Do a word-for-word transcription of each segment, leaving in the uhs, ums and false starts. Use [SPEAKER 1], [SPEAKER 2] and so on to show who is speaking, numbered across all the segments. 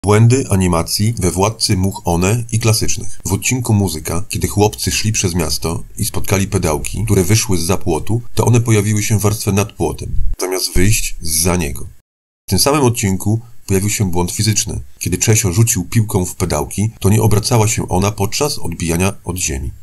[SPEAKER 1] Błędy animacji we Władcy Much One i klasycznych. W odcinku Muzyka, kiedy chłopcy szli przez miasto i spotkali pedałki, które wyszły zza płotu, to one pojawiły się w warstwie nad płotem, zamiast wyjść zza niego. W tym samym odcinku pojawił się błąd fizyczny. Kiedy Czesio rzucił piłką w pedałki, to nie obracała się ona podczas odbijania od ziemi.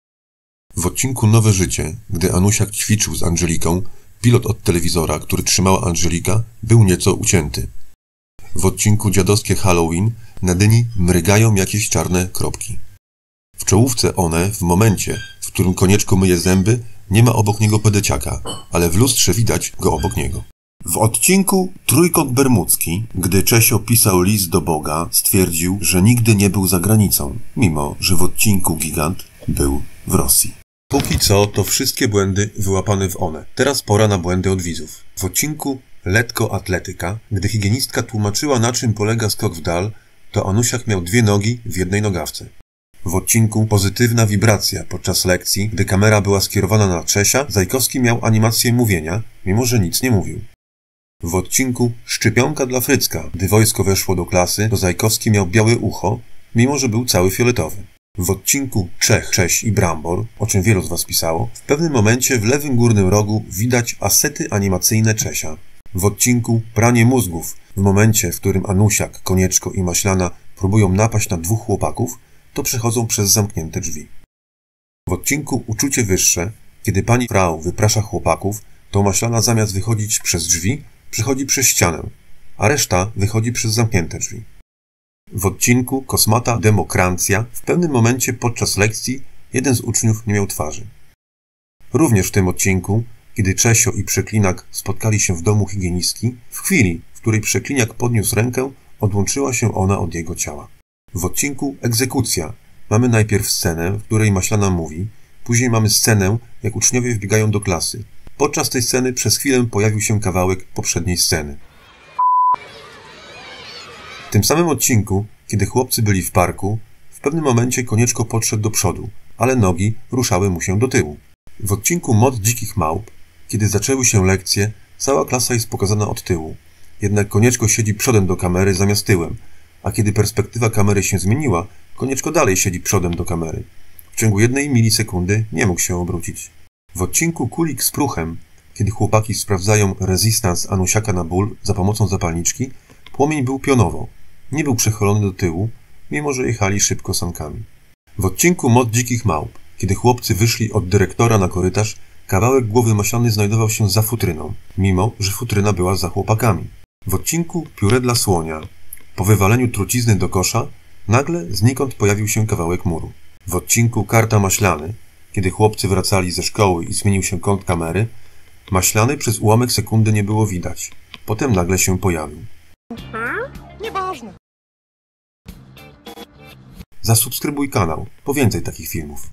[SPEAKER 1] W odcinku Nowe Życie, gdy Anusiak ćwiczył z Angeliką, pilot od telewizora, który trzymała Angelika, był nieco ucięty. W odcinku Dziadowskie Halloween na dyni mrygają jakieś czarne kropki. W czołówce One, w momencie, w którym Konieczko myje zęby, nie ma obok niego pedeciaka, ale w lustrze widać go obok niego. W odcinku Trójkąt Bermudzki, gdy Czesio pisał list do Boga, stwierdził, że nigdy nie był za granicą, mimo że w odcinku Gigant był w Rosji. Póki co to wszystkie błędy wyłapane w One. Teraz pora na błędy od widzów. W odcinku Letko Atletyka, gdy higienistka tłumaczyła, na czym polega skok w dal, to Anusiak miał dwie nogi w jednej nogawce. W odcinku Pozytywna wibracja podczas lekcji, gdy kamera była skierowana na Czesia, Zajkowski miał animację mówienia, mimo że nic nie mówił. W odcinku Szczypionka dla Frycka, gdy wojsko weszło do klasy, to Zajkowski miał białe ucho, mimo że był cały fioletowy. W odcinku Czech, Cześ i Brambor, o czym wielu z was pisało, w pewnym momencie w lewym górnym rogu widać asety animacyjne Czesia. W odcinku Pranie mózgów, w momencie, w którym Anusiak, Konieczko i Maślana próbują napaść na dwóch chłopaków, to przechodzą przez zamknięte drzwi. W odcinku Uczucie wyższe, kiedy pani Frau wyprasza chłopaków, to Maślana zamiast wychodzić przez drzwi, przechodzi przez ścianę, a reszta wychodzi przez zamknięte drzwi. W odcinku Kosmata Demokracja w pewnym momencie podczas lekcji jeden z uczniów nie miał twarzy. Również w tym odcinku, kiedy Czesio i Przeklinak spotkali się w domu higienistki, w chwili, w której Przekliniak podniósł rękę, odłączyła się ona od jego ciała. W odcinku Egzekucja mamy najpierw scenę, w której Maślana mówi, później mamy scenę, jak uczniowie wbiegają do klasy. Podczas tej sceny przez chwilę pojawił się kawałek poprzedniej sceny. W tym samym odcinku, kiedy chłopcy byli w parku, w pewnym momencie Konieczko podszedł do przodu, ale nogi ruszały mu się do tyłu. W odcinku Mod dzikich małp, kiedy zaczęły się lekcje, cała klasa jest pokazana od tyłu. Jednak Konieczko siedzi przodem do kamery zamiast tyłem, a kiedy perspektywa kamery się zmieniła, Konieczko dalej siedzi przodem do kamery. W ciągu jednej milisekundy nie mógł się obrócić. W odcinku Kulik z Pruchem, kiedy chłopaki sprawdzają rezystans Anusiaka na ból za pomocą zapalniczki, płomień był pionowo. Nie był przechylony do tyłu, mimo że jechali szybko sankami. W odcinku Mod dzikich małp, kiedy chłopcy wyszli od dyrektora na korytarz, kawałek głowy Maślany znajdował się za futryną, mimo że futryna była za chłopakami. W odcinku Pióre dla słonia, po wywaleniu trucizny do kosza, nagle znikąd pojawił się kawałek muru. W odcinku Karta Maślany, kiedy chłopcy wracali ze szkoły i zmienił się kąt kamery, Maślany przez ułamek sekundy nie było widać. Potem nagle się pojawił. Nieważne. Zasubskrybuj kanał, po więcej takich filmów.